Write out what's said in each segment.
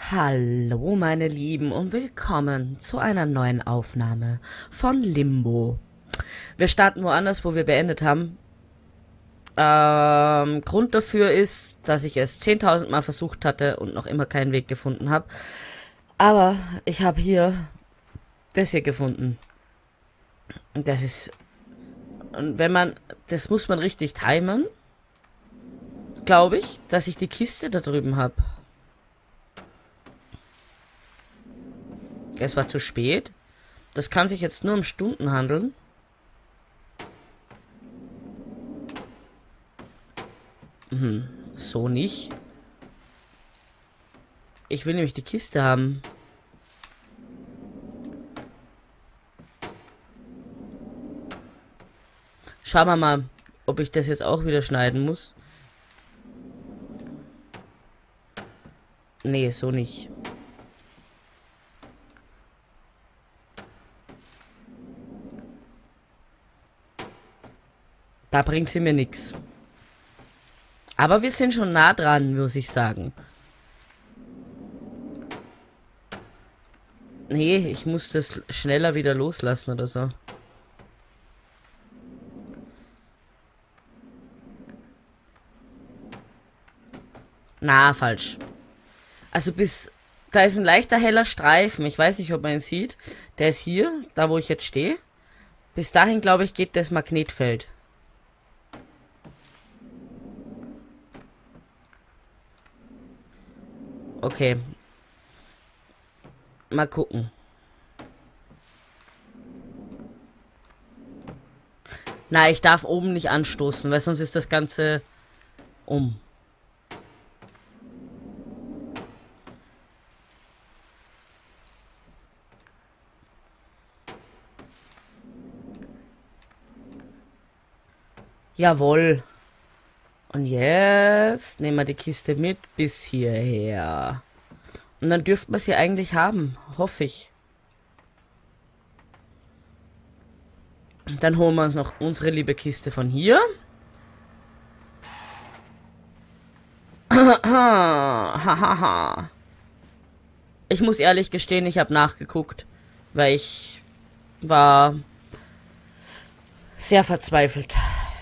Hallo meine Lieben und willkommen zu einer neuen Aufnahme von Limbo. Wir starten woanders, wo wir beendet haben. Grund dafür ist, dass ich es 10.000 Mal versucht hatte und noch immer keinen Weg gefunden habe. Aber ich habe hier das hier gefunden. Und das ist... Und wenn man... Das muss man richtig timen. Glaube ich, dass ich die Kiste da drüben habe. Es war zu spät. Das kann sich jetzt nur um Stunden handeln. So nicht. Ich will nämlich die Kiste haben. Schauen wir mal, ob ich das jetzt auch wieder schneiden muss. Nee, so nicht. Da bringt sie mir nichts. Aber wir sind schon nah dran, muss ich sagen. Nee, ich muss das schneller wieder loslassen oder so. Na, falsch. Also bis... Da ist ein leichter heller Streifen. Ich weiß nicht, ob man ihn sieht. Der ist hier, da wo ich jetzt stehe. Bis dahin, glaube ich, geht das Magnetfeld. Okay. Mal gucken. Na, ich darf oben nicht anstoßen, weil sonst ist das Ganze um. Jawohl. Und jetzt nehmen wir die Kiste mit bis hierher. Und dann dürften wir sie eigentlich haben. Hoffe ich. Dann holen wir uns noch unsere liebe Kiste von hier. Ich muss ehrlich gestehen, ich habe nachgeguckt. Weil ich war sehr verzweifelt.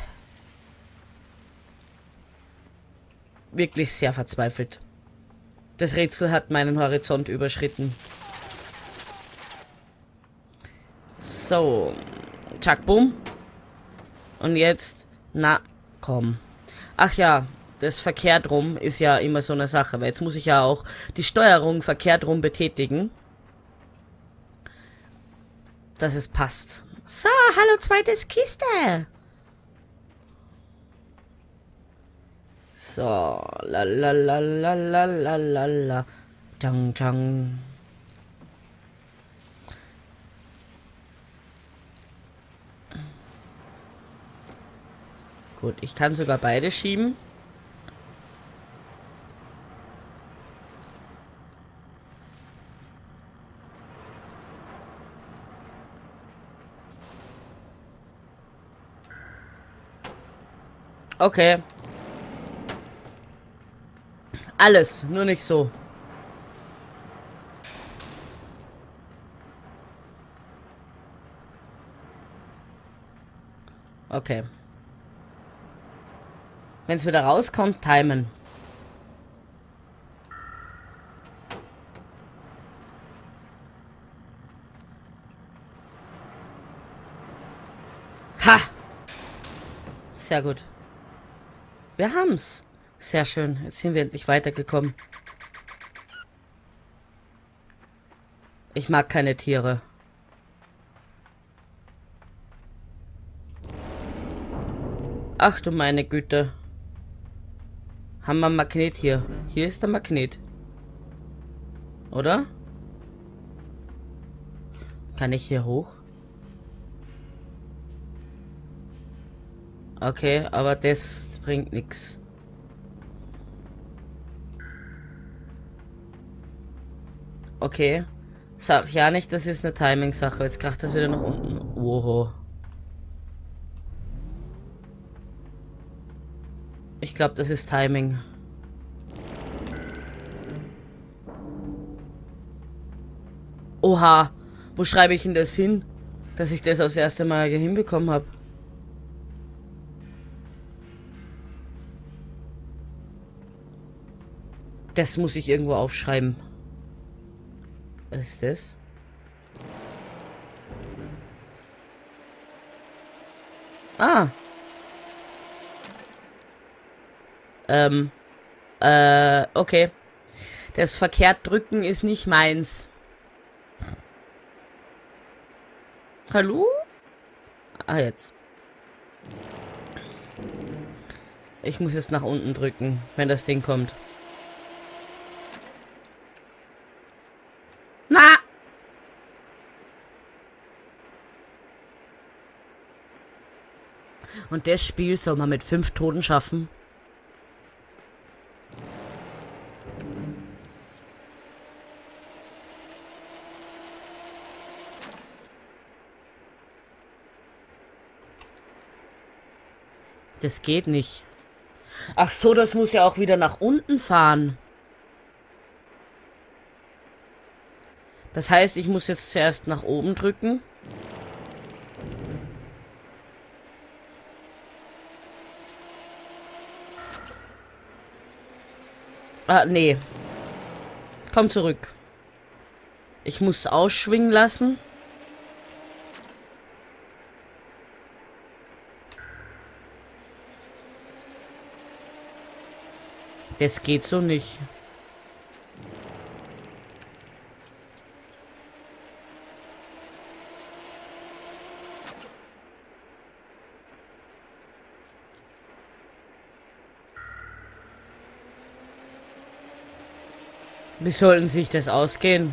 Wirklich sehr verzweifelt. Das Rätsel hat meinen Horizont überschritten. So. Tschack, bumm. Und jetzt... Na, komm. Ach ja, das verkehrt rum ist ja immer so eine Sache. Weil jetzt muss ich ja auch die Steuerung verkehrt rum betätigen. Dass es passt. So, hallo zweites Kiste. So, la la la la la la la la. Tang tang. Gut, ich kann sogar beide schieben. Okay. Alles, nur nicht so. Okay. Wenn es wieder rauskommt, timen. Ha! Sehr gut. Wir haben's. Sehr schön. Jetzt sind wir endlich weitergekommen. Ich mag keine Tiere. Ach du meine Güte. Haben wir ein Magnet hier. Hier ist der Magnet. Oder? Kann ich hier hoch? Okay, aber das bringt nichts. Okay. Sag ja nicht, das ist eine Timing-Sache. Jetzt kracht das wieder nach unten. Oho. Ich glaube, das ist Timing. Oha, wo schreibe ich denn das hin, dass ich das aufs erste Mal hinbekommen habe? Das muss ich irgendwo aufschreiben. Was ist das? Ah. Okay. Das verkehrt drücken ist nicht meins. Hallo? Ah, jetzt. Ich muss jetzt nach unten drücken, wenn das Ding kommt. Na! Und das Spiel soll man mit 5 Toten schaffen? Das geht nicht. Ach so, das muss ja auch wieder nach unten fahren. Das heißt, ich muss jetzt zuerst nach oben drücken. Ah, nee. Komm zurück. Ich muss ausschwingen lassen. Das geht so nicht. Wie sollten sich das ausgehen?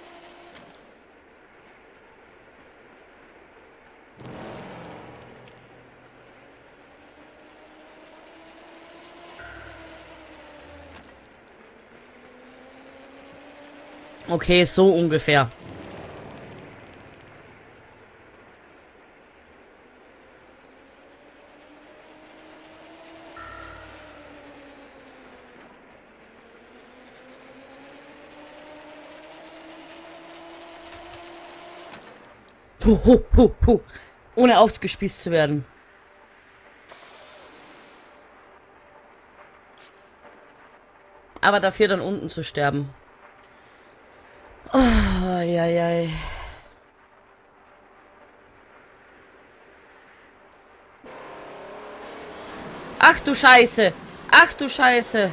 Okay, so ungefähr. Hu, hu, hu, hu. Ohne aufgespießt zu werden. Aber dafür dann unten zu sterben. Oh, ja, ja. Ach du Scheiße. Ach du Scheiße.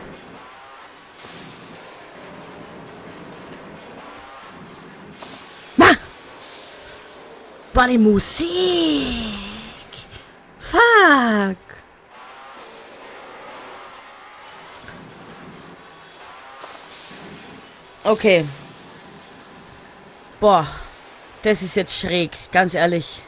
War die Musik. Fuck. Okay. Boah. Das ist jetzt schräg, ganz ehrlich.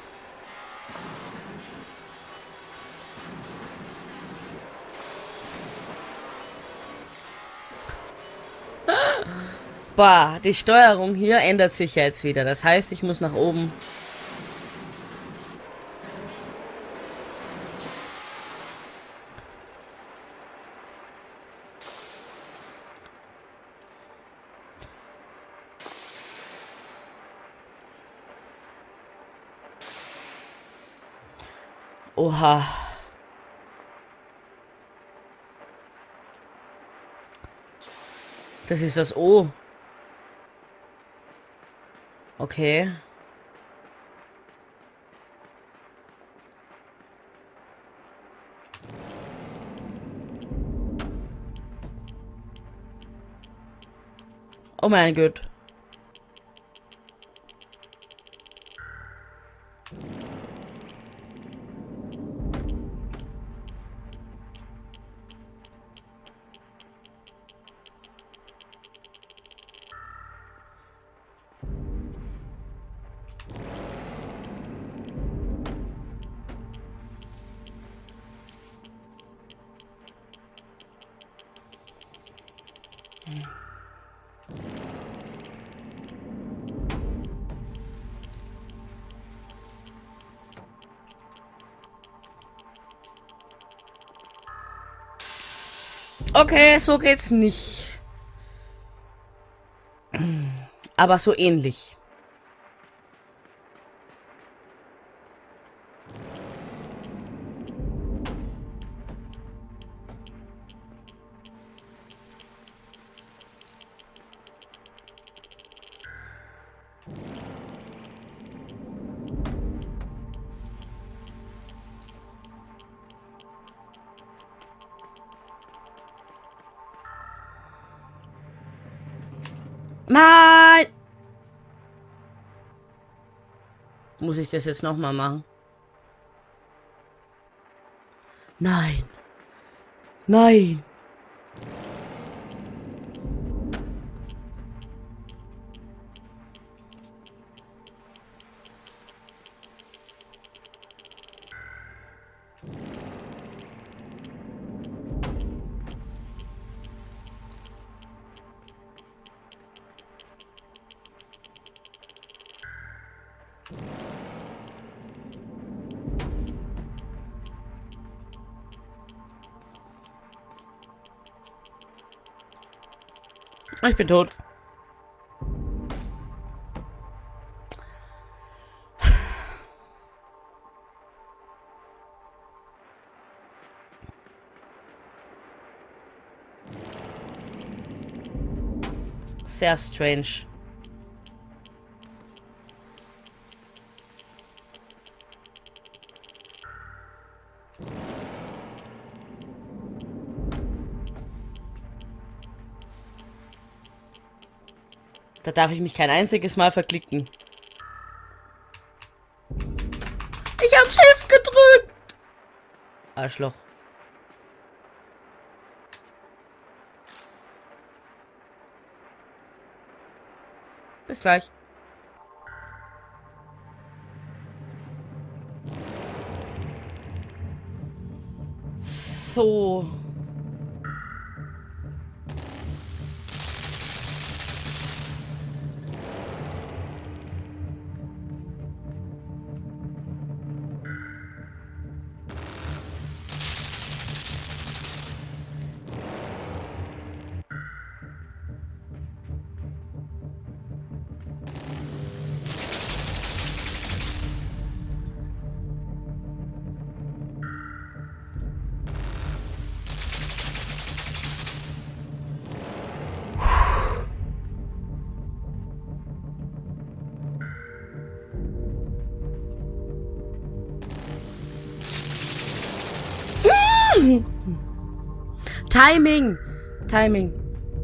Boah, die Steuerung hier ändert sich ja jetzt wieder. Das heißt, ich muss nach oben. Oha. Das ist das O. Okay. Oh mein Gott. Okay, so geht's nicht. Aber so ähnlich. Nein! Muss ich das jetzt nochmal machen? Nein. Nein. Ich bin tot. Sehr strange. Da darf ich mich kein einziges Mal verklicken. Ich hab Shift gedrückt! Arschloch. Bis gleich. So. Timing! Timing.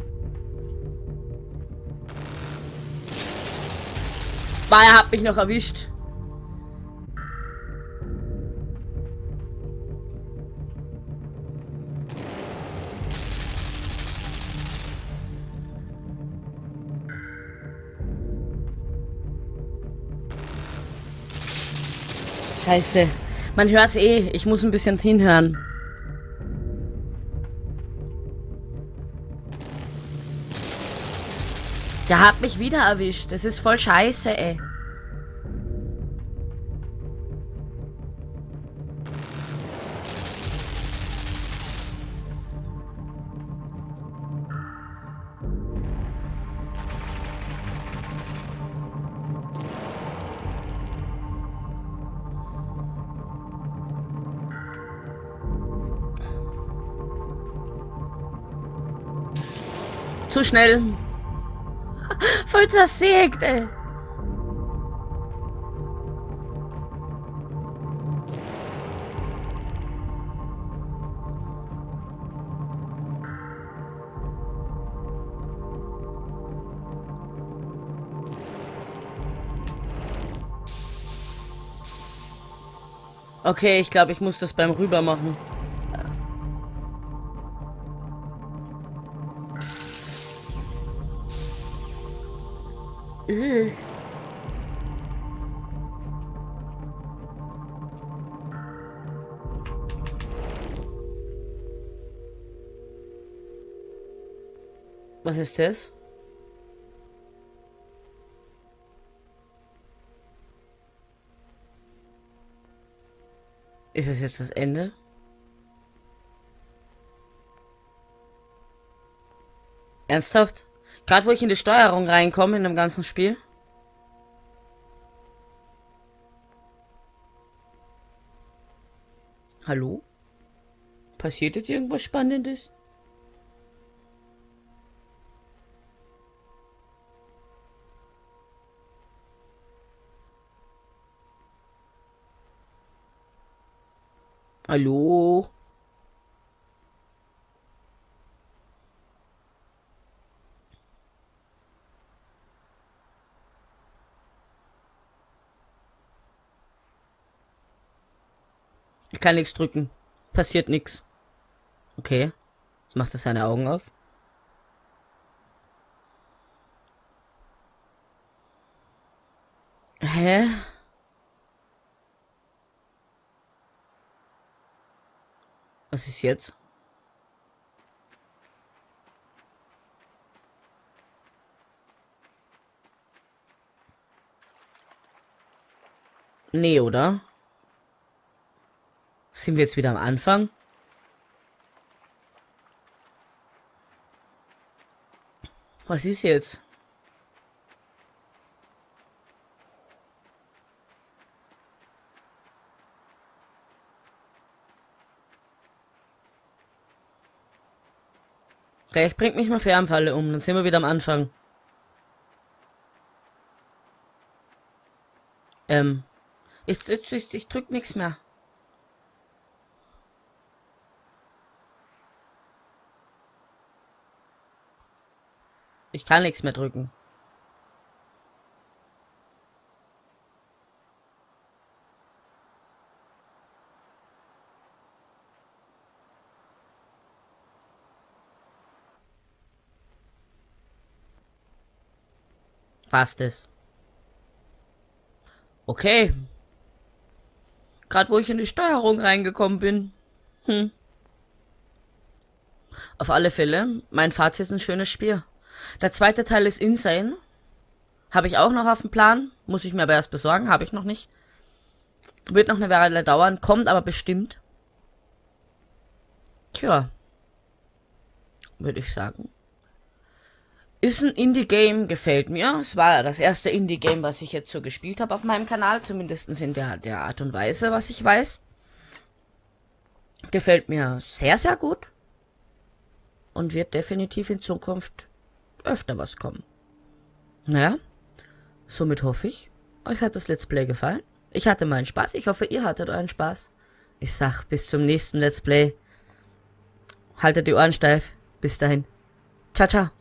Bah, er hat mich noch erwischt. Scheiße. Man hört's eh. Ich muss ein bisschen hinhören. Der hat mich wieder erwischt. Das ist voll scheiße, ey. Zu schnell. Voll zersägt, ey. Okay, ich glaube, ich muss das beim Rüber machen. Was ist das? Ist es jetzt das Ende? Ernsthaft? Gerade wo ich in die Steuerung reinkomme in dem ganzen Spiel? Hallo? Passiert jetzt irgendwas Spannendes? Hallo? Ich kann nichts drücken. Passiert nichts. Okay. Jetzt macht er seine Augen auf. Hä? Was ist jetzt? Nee, oder? Sind wir jetzt wieder am Anfang? Was ist jetzt? Gleich bringt mich mal Fernfalle um, dann sind wir wieder am Anfang. Ich drück nichts mehr. Ich kann nichts mehr drücken. Passt es. Okay. Gerade wo ich in die Steuerung reingekommen bin. Auf alle Fälle, mein Fazit ist ein schönes Spiel. Der zweite Teil ist Insane. Habe ich auch noch auf dem Plan. Muss ich mir aber erst besorgen. Habe ich noch nicht. Wird noch eine Weile dauern. Kommt aber bestimmt. Tja. Würde ich sagen. Ist ein Indie-Game, gefällt mir. Es war das erste Indie-Game, was ich jetzt so gespielt habe auf meinem Kanal. Zumindest in der Art und Weise, was ich weiß. Gefällt mir sehr, sehr gut. Und wird definitiv in Zukunft öfter was kommen. Naja, somit hoffe ich, euch hat das Let's Play gefallen. Ich hatte meinen Spaß. Ich hoffe, ihr hattet euren Spaß. Ich sag, bis zum nächsten Let's Play. Haltet die Ohren steif. Bis dahin. Ciao, ciao.